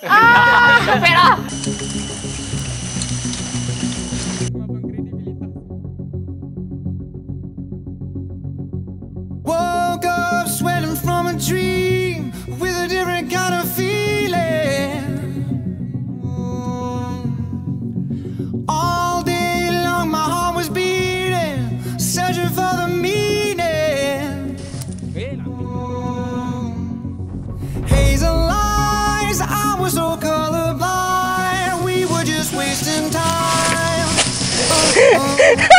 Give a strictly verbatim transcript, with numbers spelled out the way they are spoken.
Ah, capek lah. Woke up sweating from a dream with a different kind of feeling. All day long my heart was beating, searching for the meaning. Hazel lies, I was so colorblind, we were just wasting time. Oh, oh.